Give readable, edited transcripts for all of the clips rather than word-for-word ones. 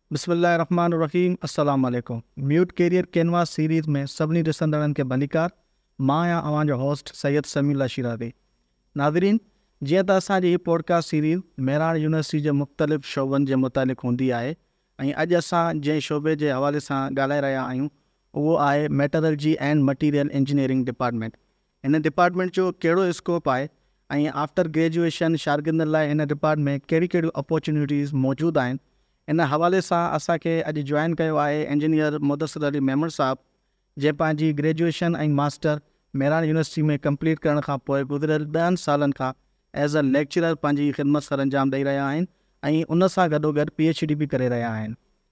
बिस्मिल्लाहिर्रहमानिर्रहीम। अस्सलाम वालेकुम। म्यूट कैरियर कैनवास सीरीज़ में सभिनी ॾिसंदड़नि खे भलीकार। मां आहियां अवांजो होस्ट सैयद समीउल्लाह शीराज़ी। नाज़रीन, जीअं त असांजी हीअ पॉडकास्ट सीरीज़ मेरान यूनिवर्सिटी जे मुख़्तलिफ़ शोबनि जे मुतालिक़ हूंदी आहे ऐं अॼु असां जंहिं शोबे जे हवाले सां ॻाल्हाए रहिया आहियूं उहो आहे metallurgy and material engineering department. हिन डिपार्टमेंट जो कहिड़ो स्कोप आहे ऐं आफ्टर ग्रेजुएशन शागिर्दनि लाइ हिन डिपार्टमेंट में कहिड़ी कहिड़ियूं अपॉर्चुनिटीज़ मौजूदु आहिनि, इन हवाले सां असांखे अॼु जॉइन कयो आहे इंजीनियर मुदसिर अली मेमन साहब, जे पंहिंजी ग्रेजुएशन ऐं मास्टर मेरान यूनिवर्सिटी में कंप्लीट करण खां पोइ गुज़िरियल 10 सालनि खां एज़ अ लेक्चरर पंहिंजी ख़िदमत सर अंजाम ॾेई रहिया आहिनि ऐं उन सां गॾोगॾु PhD बि करे रहिया आहिनि।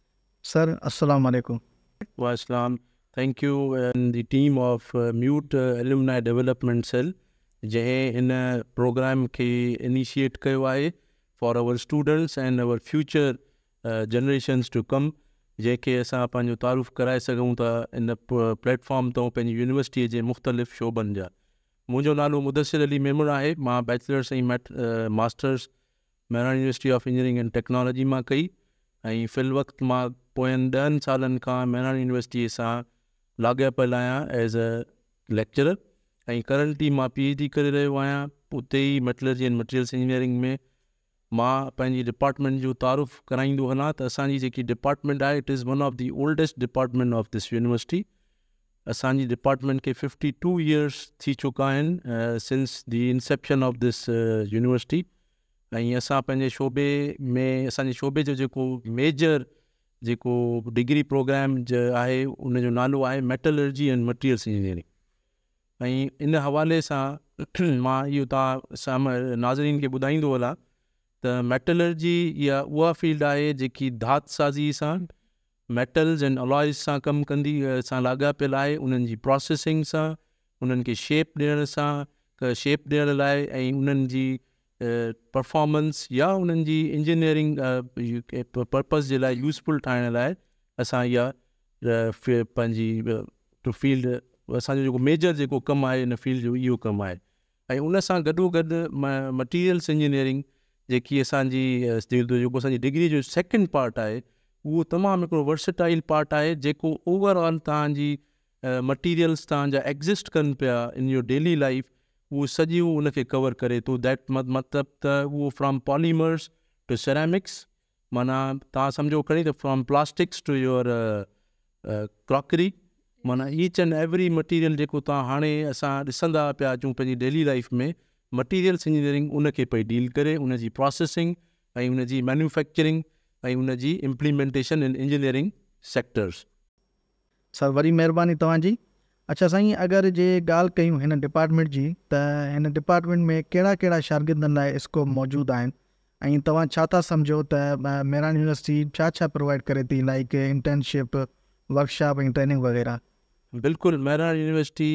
सर अस्सलाम वालेकुम। Wassalam. Thank you and the team of MUET Alumni Development Cell जंहिं हिन प्रोग्राम खे इनिशिएट कयो आहे for our students and our future generations to come, जंहिंखे असां पंहिंजो तारुफ़ कराए सघूं था इन प्लेटफॉर्म तां पंहिंजी यूनिवर्सिटीअ जे मुख़्तलिफ़ शोबनि जा। मुंहिंजो नालो मुदसिर अली मेमन आहे। मां बैचलर्स ऐं masters Mehran university of engineering and technology मां कई ऐं फ़िल वक़्तु मां पोयनि 10 सालनि खां मेरान यूनिवर्सिटीअ सां लाॻापियल आहियां एज़ अ लेक्चरर ऐं करंटली मां PhD करे रहियो आहियां उते ई मेटलर्जी एंड मटीरियल्स इंजीनियरिंग में। मां पंहिंजी डिपार्टमेंट जो तारुफ़ कराईंदो हलां त असांजी जेकी डिपार्टमेंट आहे it is one of the oldest department of this university. असांजी डिपार्टमेंट खे 52 ईयर्स थी चुका आहिनि since the inception of this university. ऐं असां पंहिंजे शोबे में असांजे शोबे जो जेको मेजर जेको डिग्री प्रोग्राम आहे उनजो नालो आहे मेटलर्जी एंड मटीरियल्स इंजीनियरिंग। ऐं इन हवाले सां मां इहो तव्हां नाज़रीन खे ॿुधाईंदो हलां त मेटलर्जी इहा उहा फील्ड आहे जेकी धात साज़ी सां मेटल्स एंड अलॉयज़ सां कमु कंदी सां लाॻापियल आहे, उन्हनि जी प्रोसेसिंग सां, उन्हनि खे शेप ॾियण सां शेप ॾियण लाइ ऐं उन्हनि जी परफॉर्मेंस या उन्हनि जी इंजीनियरिंग पर्पज़ जे लाइ यूज़फुल ठाहिण लाइ असां इहा पंहिंजी फील्ड असांजो जेको मेजर जेको कमु आहे इन फील्ड जो इहो कमु आहे। ऐं उन सां गॾोगॾु मटीरियल्स इंजीनियरिंग जेकी असांजी जेको असांजी डिग्री जो सेकेंड पार्ट आहे उहो तमामु हिकिड़ो वर्सेटाइल पार्ट आहे जेको ओवरऑल तव्हांजी मटीरियल्स तव्हांजा एग्ज़िस्ट कनि पिया इन योर डेली लाइफ उहो सॼियूं उनखे कवर करे थो। दैट मतिलबु त उहो फ्रॉम पॉलीमर्स टू सेरेमिक्स, माना तव्हां सम्झो खणी त from plastics to your crockery, माना ईच एंड एवरी मटीरियल जेको तव्हां हाणे असां ॾिसंदा पिया अचूं पंहिंजी डेली लाइफ में, मटीरियल्स इंजीनियरिंग उनखे पई डील करे, उनजी प्रोसेसिंग ऐं उनजी मैन्युफैक्चरिंग ऐं उनजी इम्प्लीमेंटेशन इन इंजीनियरिंग सेक्टर्स। सर वरी महिरबानी तव्हांजी। अच्छा साईं, अगरि जे ॻाल्हि कयूं हिन डिपार्टमेंट जी त हिन डिपार्टमेंट में कहिड़ा कहिड़ा शागिर्दनि लाइ स्कोप मौजूदु आहिनि ऐं तव्हां छा था सम्झो त मेरान यूनिवर्सिटी छा छा प्रोवाइड करे थी, लाइक इंटर्नशिप, वर्कशॉप ऐं ट्रेनिंग वग़ैरह? बिल्कुलु, मेरान यूनिवर्सिटी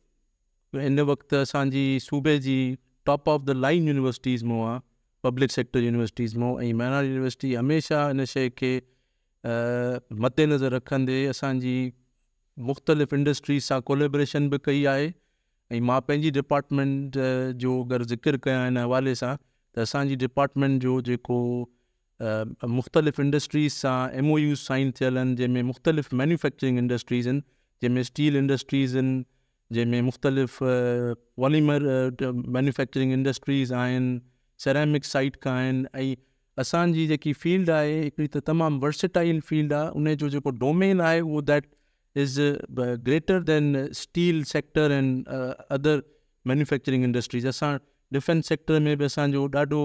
हिन वक़्तु असांजी सूबे जी top of the line universities मां आहे, पब्लिक सेक्टर यूनिवर्सिटीज़ मां। ऐं मेरान यूनिवर्सिटी हमेशह इन शइ खे मद्देनज़र रखंदे असांजी मुख़्तलिफ़ इंडस्ट्रीज़ सां कोलेबरेशन बि कई आहे। ऐं मां पंहिंजी डिपार्टमेंट जो अगरि ज़िक्र कयां हिन हवाले सां त असांजी डिपार्टमेंट जो जेको मुख़्तलिफ़ इंडस्ट्रीज़ सां MOUs साइन थियल आहिनि, जंहिंमें मुख़्तलिफ़ मैन्युफैक्चरिंग इंडस्ट्रीज़ आहिनि, जंहिंमें स्टील इंडस्ट्रीज़ आहिनि, जंहिंमें मुख़्तलिफ़ पॉलीमर मैन्युफैक्चरिंग इंडस्ट्रीज़ आहिनि, सेरेमिक साइट खां आहिनि। ऐं असांजी जेकी फील्ड आहे हिकिड़ी त तमामु वर्सेटाइल फील्ड आहे, उन जो जेको डोमेन आहे उहो that is greater than steel sector and other manufacturing industries. असां डिफेंस सेक्टर में बि असांजो ॾाढो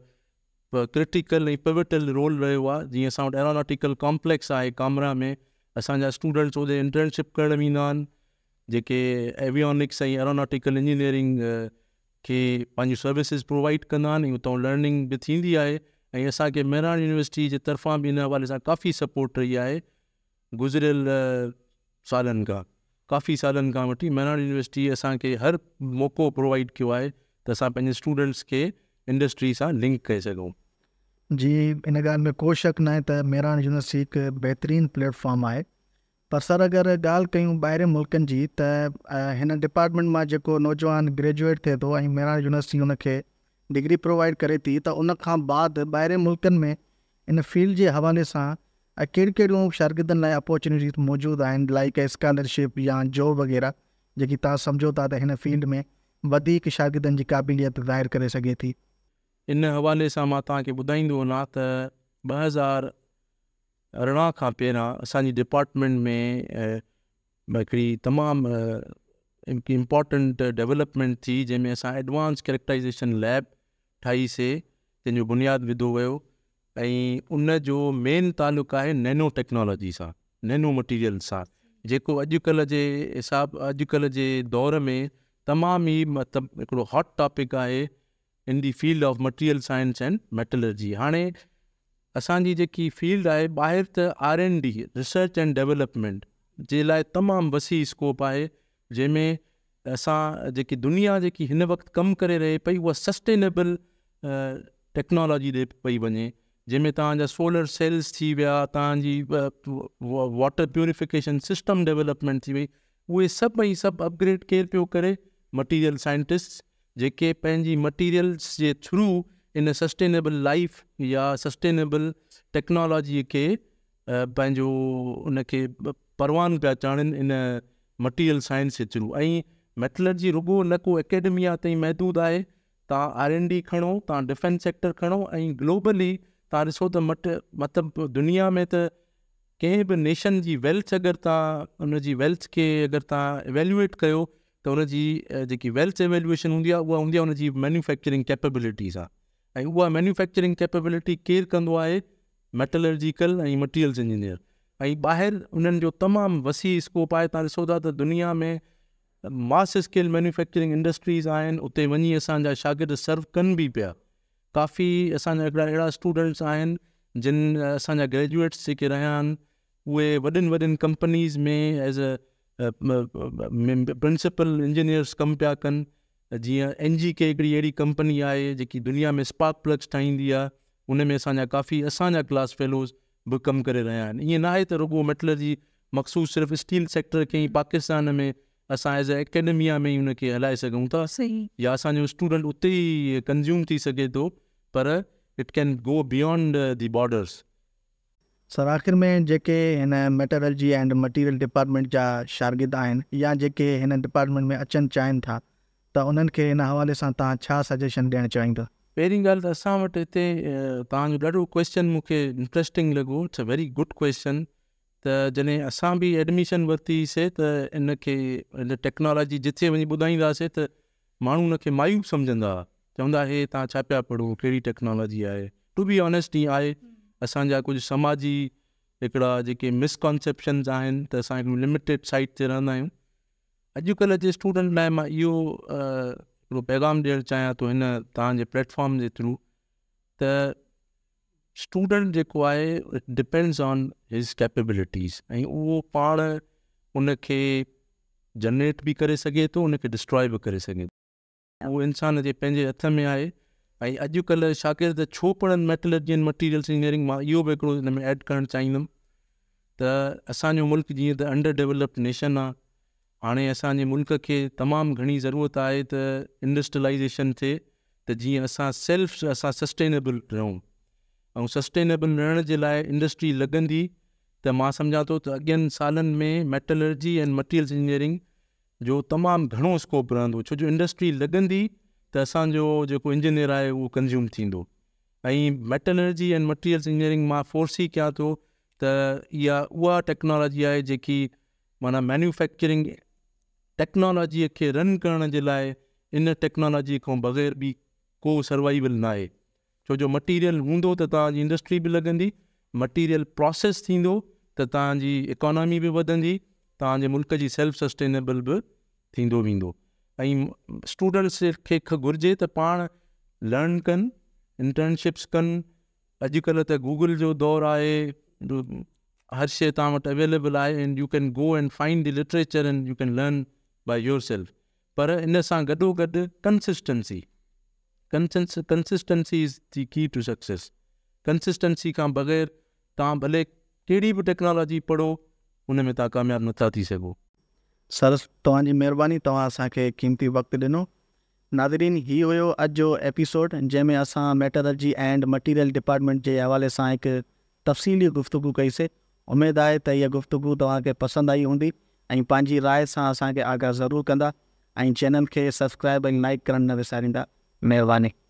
क्रिटिकल ऐं पिवटल रोल रहियो आहे। जीअं असां वटि एरोनॉटिकल कॉम्प्लेक्स आहे कामरा में, असांजा स्टूडेंट्स होॾे इंटर्नशिप करण ईंदा आहिनि जेके एवियोनिक्स ऐं एरोनॉटिकल इंजीनियरिंग खे पंहिंजूं सर्विसिस प्रोवाइड कंदा आहिनि, उतां लर्निंग बि थींदी आहे। ऐं असांखे मेरान यूनिवर्सिटी जे तरफ़ां बि इन हवाले सां काफ़ी सपोर्ट रही आहे। गुज़िरियल सालनि खां, काफ़ी सालनि खां वठी मेरान यूनिवर्सिटी असांखे हर मौक़ो प्रोवाइड कयो आहे त असां पंहिंजे स्टूडेंट्स खे इंडस्ट्री सां लिंक करे सघूं। जी, इन ॻाल्हि में को शक न आहे त मेरान यूनिवर्सिटी हिकु बहितरीनु प्लेटफॉर्म आहे। पर सर अगरि ॻाल्हि कयूं ॿाहिरि मुल्कनि जी त हिन डिपार्टमेंट मां जेको नौजवान ग्रेजुएट थिए थो ऐं मेरान यूनिवर्सिटी हुनखे डिग्री प्रोवाइड करे थी, त उन खां बाद ॿाहिरि मुल्कनि में इन फील्ड जे हवाले सां ऐं कहिड़ियूं शागिर्दनि लाइ अपॉर्चुनिटीज़ मौजूदु आहिनि, लाइक स्कॉलरशिप या जॉब वग़ैरह, जेकी तव्हां सम्झो था त हिन फील्ड में वधीक शागिर्दनि जी क़ाबिलियत ज़ाहिर करे सघे थी? इन हवाले सां मां तव्हांखे ॿुधाईंदो वञा त 2018 खां पहिरां असांजी डिपार्टमेंट में हिकिड़ी तमामु इम्पॉर्टेंट डेवलपमेंट थी, जंहिंमें असां एडवांस कैरेक्टराइजेशन लैब ठाहीसीं, जंहिंजो बुनियादु विधो वियो। ऐं उन जो मेन तालुक़ु आहे नैनो टेक्नोलॉजी सां, नैनो मटीरियल सां, जेको अॼुकल्ह जे दौर में तमामु ई मतिलबु हिकिड़ो हॉट टॉपिक आहे in the field of material science and metallurgy. हाणे असांजी जेकी फील्ड आहे ॿाहिरि त R&D रिसर्च एंड डेवलपमेंट जे लाइ तमामु वसी स्कोप आहे, जंहिंमें असां जेकी दुनिया जेकी हिन वक़्तु कमु करे रहे पई उहा सस्टेनेबल टेक्नोलॉजी ॾे पई वञे, जंहिंमें तव्हांजा सोलर सेल्स थी विया, तव्हांजी वाटर प्यूरिफिकेशन सिस्टम डेवलपमेंट थी वई, उहे सभु अपग्रेड केरु पियो करे? मटीरियल साइंटिस्ट, जेके पंहिंजी मटीरियल्स जे थ्रू इन सस्टेनेबल लाइफ या सस्टेनेबल टेक्नोलॉजीअ खे पंहिंजो उनखे परवान पिया चाढ़नि इन मटीरियल साइंस जे थ्रू। ऐं मेटलर्जी रुगो न को एकेडमिया ताईं महदूदु आहे, तव्हां R&D खणो, तव्हां डिफेंस सेक्टर खणो, ऐं ग्लोबली तव्हां ॾिसो त मतिलबु दुनिया में त कंहिं बि नेशन जी वेल्थ अगरि तव्हां उनजी वेल्थ खे अगरि तव्हां एवेल्युएट कयो त उनजी जेकी वेल्थ एवेल्युएशन हूंदी आहे उहा हूंदी आहे उनजी मैन्युफैक्चरिंग कैपेबिलिटी सां। ऐं उहा मैन्युफैक्चरिंग कैपेबिलिटी केरु कंदो आहे? मेटलर्जिकल ऐं मटीरियल्स इंजीनियर। ऐं ॿाहिरि उन्हनि जो तमामु वसी स्कोप आहे। तव्हां ॾिसो था त दुनिया में मास स्केल मैन्युफैक्चरिंग इंडस्ट्रीज़ आहिनि, उते वञी असांजा शागिर्द सर्व कनि बि पिया। काफ़ी असांजा हिकिड़ा अहिड़ा स्टूडेंट्स आहिनि जिन असांजा ग्रेजुएट्स जेके रहिया आहिनि उहे वॾियुनि कंपनीज़ में एज़ प्रिंसिपल इंजीनियर्स कमु पिया कनि। जीअं NGK हिकिड़ी अहिड़ी कंपनी आहे जेकी दुनिया में स्पार्क प्लग्स ठाहींदी आहे, उन में असांजा क्लास फेलोज़ बि कमु करे रहिया आहिनि। ईअं न आहे त रुगो मेटलर्जी मखसूस सिर्फ़ु स्टील सेक्टर खे ई पाकिस्तान में असां एज़ एकेडमिया में ई उनखे हलाए सघूं था, या असांजो स्टूडेंट उते ई कंज्यूम थी सघे थो, पर it can go beyond the borders. Sir, आख़िर में जेके हिन मेटलर्जी एंड मटीरियल डिपार्टमेंट जा शागिर्द आहिनि या जेके हिन डिपार्टमेंट में अचणु चाहिनि था, त उन्हनि खे हिन हवाले सां तव्हां छा सजेशन ॾियणु चाहींदा? पहिरीं ॻाल्हि त असां वटि हिते तव्हांजो ॾाढो क्वेश्चन मूंखे इंट्रस्टिंग लॻो, it's a very good question. त जॾहिं असां बि एडमिशन वरितीसीं त इनखे इन टेक्नोलॉजी जिथे वञी ॿुधाईंदासीं त माण्हू उनखे मायूस सम्झंदा, चवंदा हे तव्हां छा पिया पढ़ो, कहिड़ी टेक्नोलॉजी आहे। टू बी ऑनेस्ट ईअं आहे, असांजा कुझु समाजी हिकिड़ा जेके मिसकॉन्सेप्शन्स आहिनि त असां हिकिड़ी लिमिटेड साइट ते रहंदा आहियूं। अॼुकल्ह जे स्टूडेंट लाइ मां इहो हिकिड़ो पैगाम ॾियणु चाहियां थो हिन तव्हांजे प्लेटफॉर्म जे थ्रू, त स्टूडेंट जेको आहे it depends on his capabilities, ऐं उहो पाण उनखे जनरेट बि करे सघे थो, उनखे डिस्ट्रॉय बि करे सघे थो। उहो इंसान जे पंहिंजे हथ में आहे। ऐं अॼुकल्ह शागिर्द छो पढ़नि मेटलर्जी एंड मटीरियल्स इंजीनियरिंग, मां इहो बि हिकिड़ो हिन में ऐड करणु चाहींदुमि त असांजो मुल्क जीअं त अंडर डेवलप्ड नेशन आहे, हाणे असांजे मुल्क खे तमामु घणी ज़रूरत आहे त इंडस्ट्रियलाइजेशन थिए, त जीअं असां सस्टेनेबल रहूं। ऐं सस्टेनेबल रहण जे लाइ इंडस्ट्री लॻंदी त मां सम्झां थो त अॻियनि सालनि में मेटलर्जी एंड मटीरियल्स इंजीनियरिंग जो तमामु घणो स्कोप रहंदो, छो जो इंडस्ट्री लॻंदी त असांजो जेको इंजीनियर आहे उहो कंज्यूम थींदो। ऐं मेटलर्जी एंड मटीरियल्स इंजीनियरिंग मां फोर्सी कयां थो त इहा उहा टेक्नोलॉजी आहे जेकी माना मैन्युफैक्चरिंग टेक्नोलॉजीअ खे रन करण जे लाइ इन टेक्नोलॉजी खां बग़ैर बि को सर्वाइवल न आहे। छो जो मटीरियल हूंदो त तव्हांजी इंडस्ट्री बि लॻंदी, मटीरियल प्रोसेस थींदो त तव्हांजी इकोनॉमी बि वधंदी, तव्हांजे मुल्क जी सेल्फ सस्टेनेबल बि थींदो वेंदो। ऐं स्टूडेंट्स खे घुरिजे त पाण लर्न कनि, इंटर्नशिप्स कनि। अॼुकल्ह त गूगल जो दौरु आहे, हर शइ तव्हां वटि अवेलेबल आहे, and you can go and find the literature and you can learn by yourself. पर इन सां गॾोगॾु कंसिस्टेंसी इज़ दी की टू सक्सेस। कंसिस्टेंसी खां बग़ैर तव्हां भले कहिड़ी बि टेक्नोलॉजी पढ़ो, उन में तव्हां कामयाबु नथा थी सघो। सर, तव्हांजी महिरबानी, तव्हां असांखे क़ीमती वक़्तु ॾिनो। नाज़रीन, हीउ हुयो अॼु जो एपिसोड, जंहिंमें असां मेटलर्जी एंड मटीरियल डिपार्टमेंट जे हवाले सां हिकु तफ़सीली गुफ़्तगू कईसीं। उमेदु आहे त इहा गुफ़्तगू तव्हांखे पसंदि आई हूंदी ऐं पंहिंजी राय सां असांखे आगाह ज़रूरु कंदा ऐं चैनल खे सब्सक्राइब ऐं लाइक करणु न विसारींदा। महिरबानी।